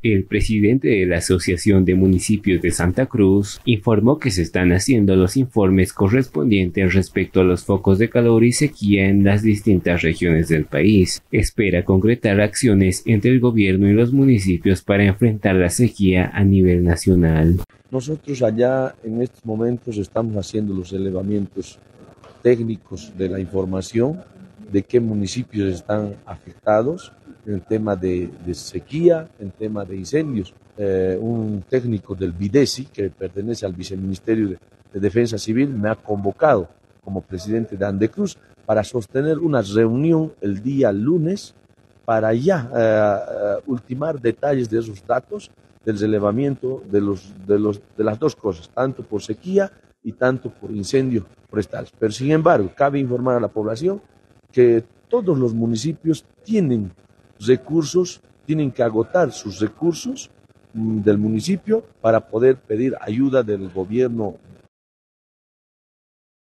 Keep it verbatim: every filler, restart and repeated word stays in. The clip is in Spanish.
El presidente de la Asociación de Municipios de Santa Cruz informó que se están haciendo los informes correspondientes respecto a los focos de calor y sequía en las distintas regiones del país. Espera concretar acciones entre el gobierno y los municipios para enfrentar la sequía a nivel nacional. Nosotros allá en estos momentos estamos haciendo los elevamientos técnicos de la información de qué municipios están afectados en tema de, de sequía, en tema de incendios. Eh, un técnico del BIDESI, que pertenece al Viceministerio de, de Defensa Civil, me ha convocado como presidente de Andecruz para sostener una reunión el día lunes para ya eh, ultimar detalles de esos datos del relevamiento de, los, de, los, de las dos cosas, tanto por sequía y tanto por incendios forestales. Pero sin embargo, cabe informar a la población que todos los municipios tienen recursos, tienen que agotar sus recursos mmm, del municipio para poder pedir ayuda del gobierno